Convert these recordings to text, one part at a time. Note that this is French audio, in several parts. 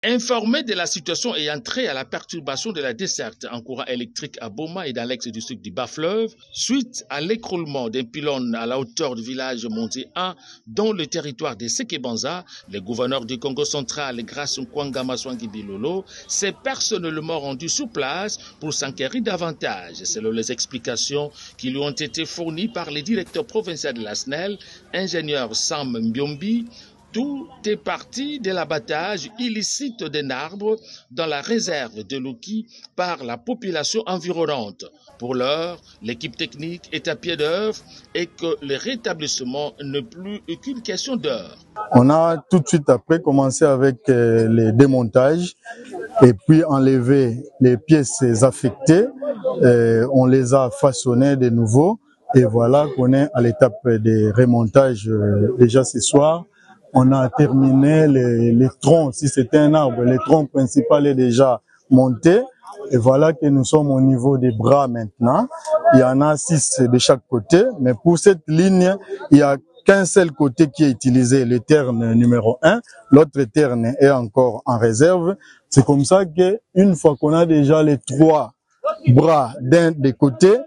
Informé de la situation ayant trait à la perturbation de la desserte en courant électrique à Boma et dans l'ex-district du Bas-Fleuve, suite à l'écroulement d'un pylône à la hauteur du village Monté 1, dans le territoire de Sekebanza, le gouverneur du Congo central, Grace Nkwanga Maswangi Bilolo, s'est personnellement rendu sur place pour s'enquérir davantage, selon les explications qui lui ont été fournies par le directeur provincial de la SNEL, ingénieur Sam Mbiombi. Tout est parti de l'abattage illicite d'un arbre dans la réserve de Luki par la population environnante. Pour l'heure, l'équipe technique est à pied d'œuvre et que le rétablissement n'est plus qu'une question d'heure. On a tout de suite après commencé avec les démontages et puis enlever les pièces affectées. On les a façonnées de nouveau et voilà qu'on est à l'étape des remontages déjà ce soir. On a terminé les troncs, si c'était un arbre, le tronc principal est déjà monté. Et voilà que nous sommes au niveau des bras maintenant. Il y en a 6 de chaque côté, mais pour cette ligne, il y a qu'un seul côté qui est utilisé, le terne numéro 1. L'autre terne est encore en réserve. C'est comme ça que une fois qu'on a déjà les 3 bras d'un des côtés,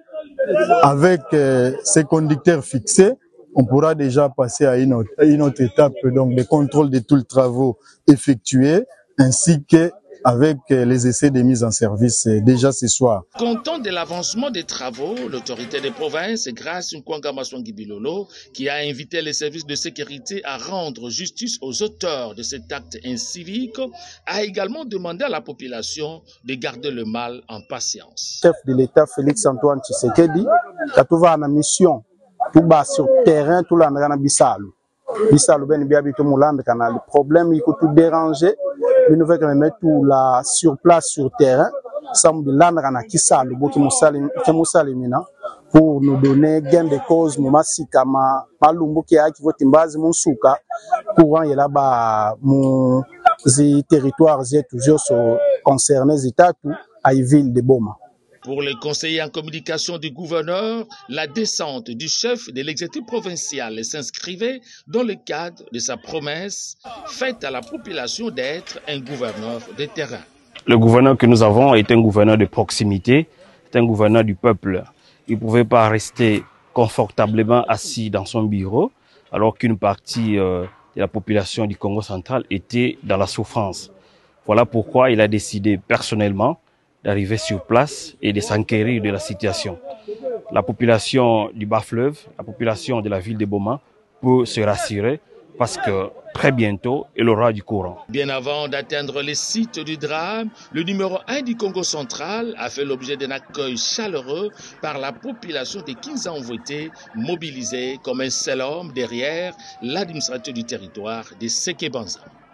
avec ces conducteurs fixés, on pourra déjà passer à une autre étape, donc de contrôle de tous les travaux effectués, ainsi que avec les essais de mise en service déjà ce soir. Content de l'avancement des travaux, l'autorité des provinces, grâce à Nkwanga Maswangi Bilolo, qui a invité les services de sécurité à rendre justice aux auteurs de cet acte incivique, a également demandé à la population de garder le mal en patience. Chef de l'État Félix Antoine Tshisekedi, qui a trouvé une mission tout bas sur terrain, tout là dans Bissau. Bissau ben bien habité Moulande canal. Le problème il faut tout déranger. Le nouvel que mettre tout là sur place sur terrain, ça me là dans Kisalo, boki Moussalimina pour nous donner gain de cause moma sikama malumbu qui a qui vote mbazi monsuka courant est là-bas mon territoire est toujours concerné état tout à ville de Boma. Pour les conseillers en communication du gouverneur, la descente du chef de l'exécutif provincial s'inscrivait dans le cadre de sa promesse faite à la population d'être un gouverneur de terrain. Le gouverneur que nous avons est un gouverneur de proximité, est un gouverneur du peuple. Il ne pouvait pas rester confortablement assis dans son bureau alors qu'une partie de la population du Congo central était dans la souffrance. Voilà pourquoi il a décidé personnellement d'arriver sur place et de s'enquérir de la situation. La population du Bas-Fleuve, la population de la ville de Boma peut se rassurer parce que très bientôt, elle aura du courant. Bien avant d'atteindre les sites du drame, le numéro 1 du Congo central a fait l'objet d'un accueil chaleureux par la population des 15 envoyés mobilisés comme un seul homme derrière l'administrateur du territoire de Sekebanza.